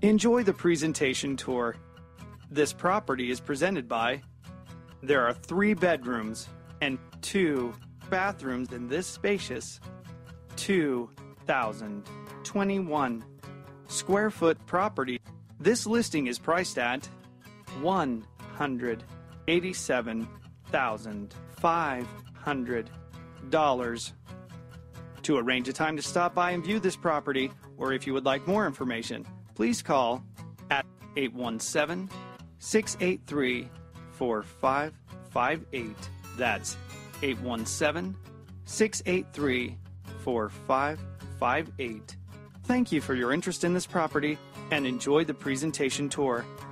Enjoy the presentation tour. This property is presented by, there are 3 bedrooms and 2 bathrooms in this spacious 2,021 square foot property. This listing is priced at $187,500. To arrange a time to stop by and view this property, or if you would like more information, please call at 817-683-4558. That's 817-683-4558. Thank you for your interest in this property and enjoy the presentation tour.